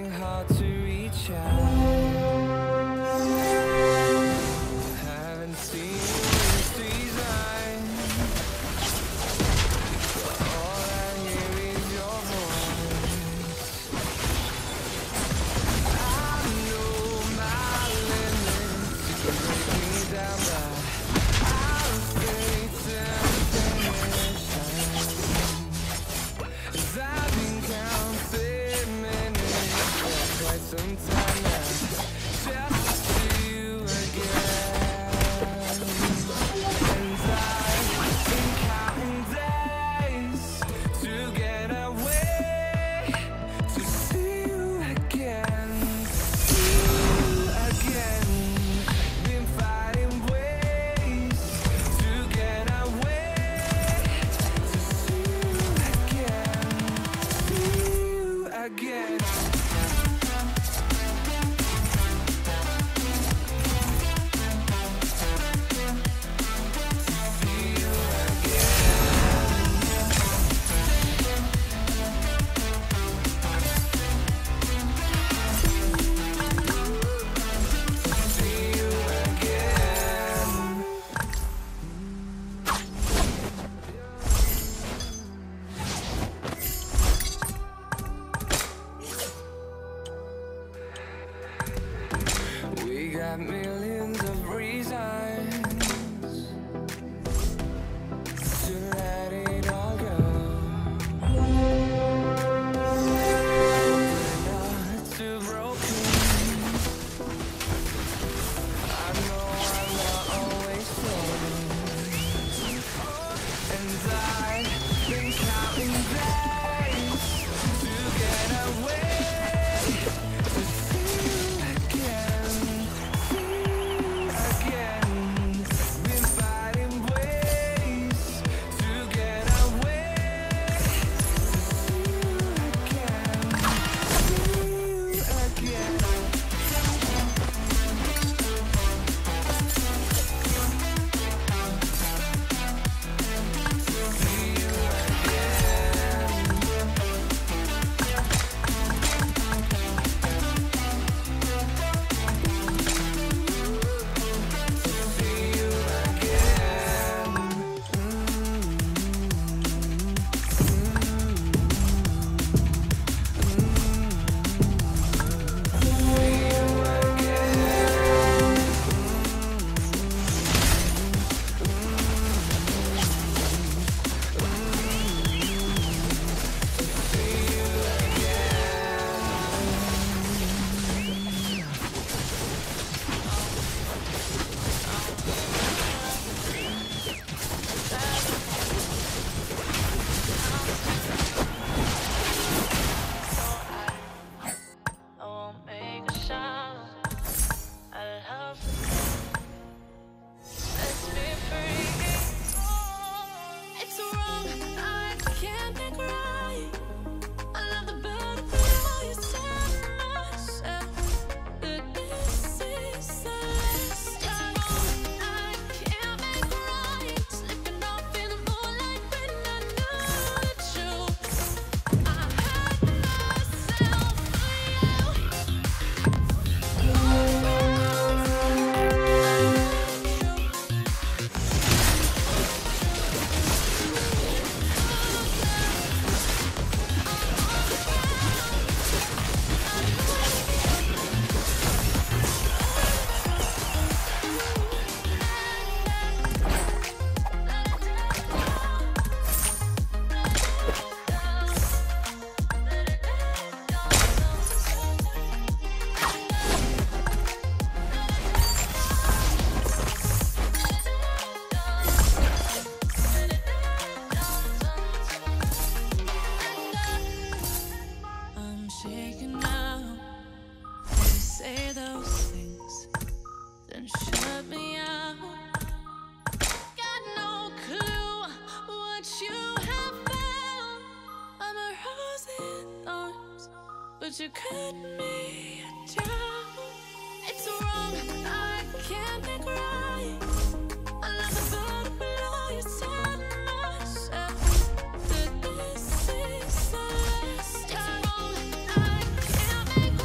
trying hard to reach out. Haven't seen these eyes. All I hear is your voice. I know my limits. You can break me down, but I'll stay till finish line. 'Cause I've been counting minutes for quite some time now, just to see you again. And I've been counting days to get away, to see you again, see you again. Been fighting ways to get away, to see you again, see you again. We got millions of reasons to let it all go. We're not too broken. I know I'm not always strong. And I've been counting days to get away, to see you again, see you again. Been fighting ways to get away, to see you again, see you again. I won't make a sound. I love Let's be free. It's wrong, I can't make right. I love the better before you said myself. That this is the last time. I can't make right. Slipping off in the moonlight when I knew the truth. I hurt myself for I'm shaking now. You say those things, then shut me out. Got no clue what you have found. I'm a rose in thorns, but you cut me down. It's wrong, I can't make right. I love the better below you said myself. That this is the last time. I can't make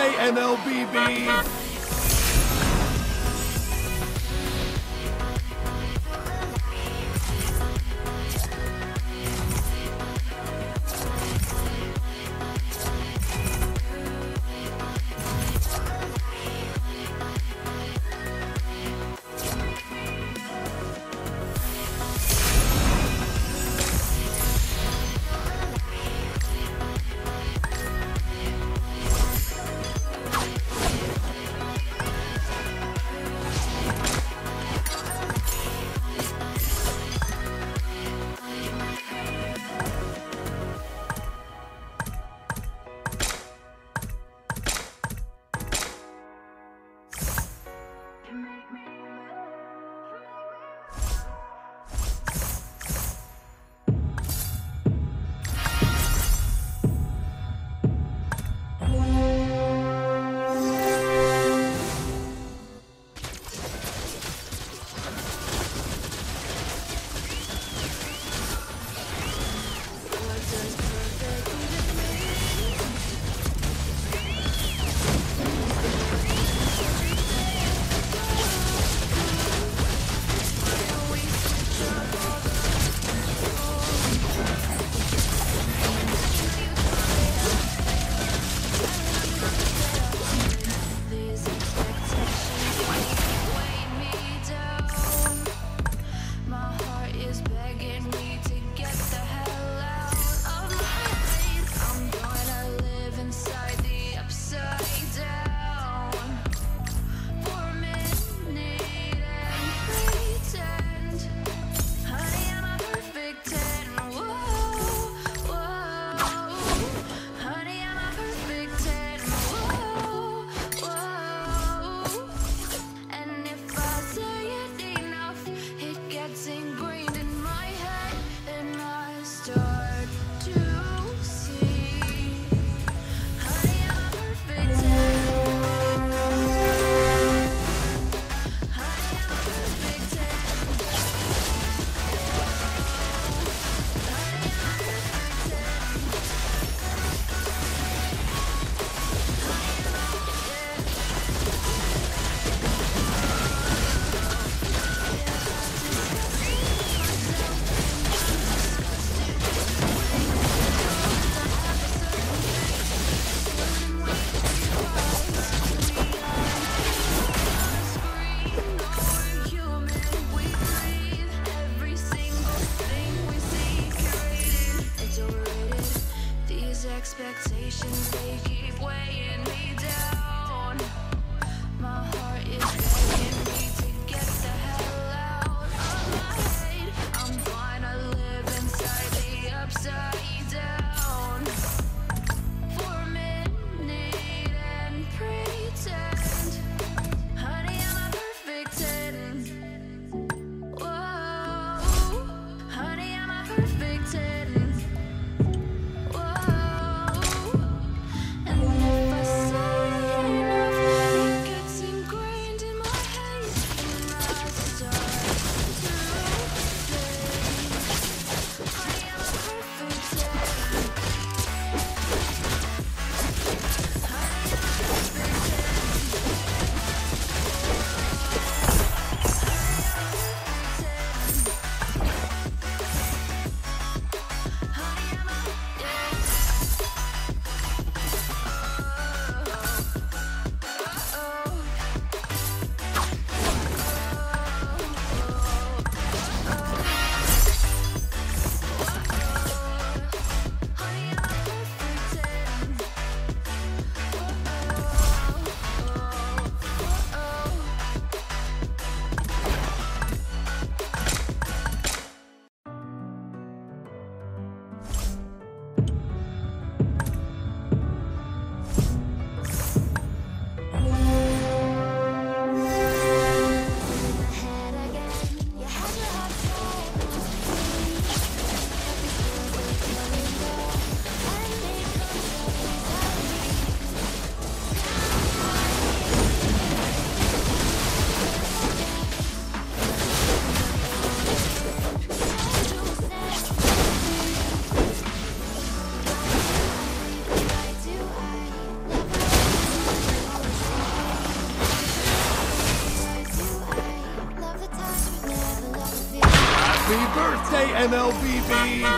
MANLBB. Expectations, they keep weighing me down. My heart is begging me to get the hell out of my head. I'm gonna live inside the upside down for a minute and pretend, honey, I'm a perfect 10. Whoa, honey, I'm a perfect 10. Happy birthday, MLBB!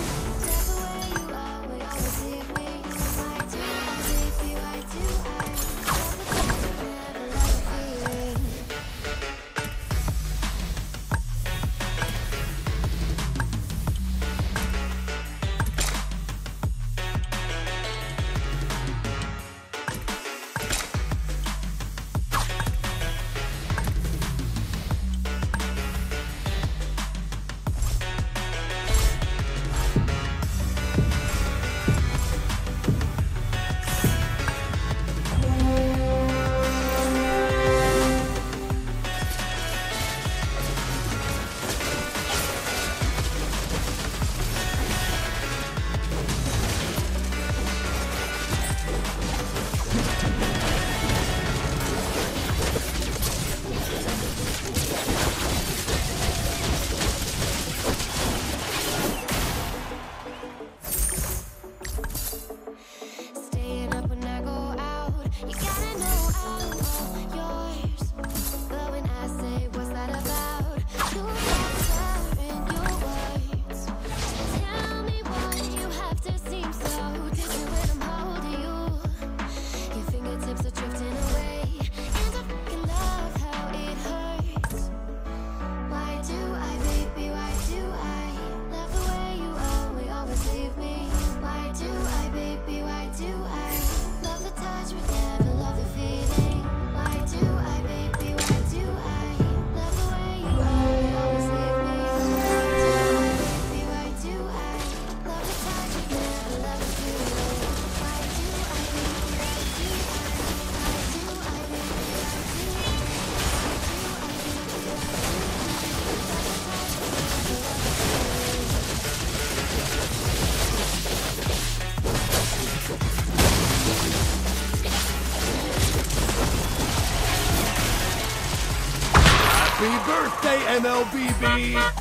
Happy birthday, MLBB!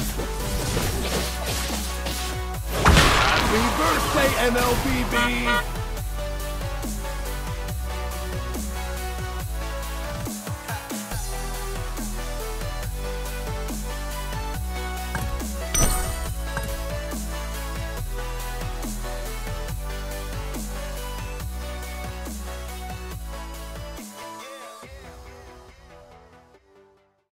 Happy birthday, MLBB!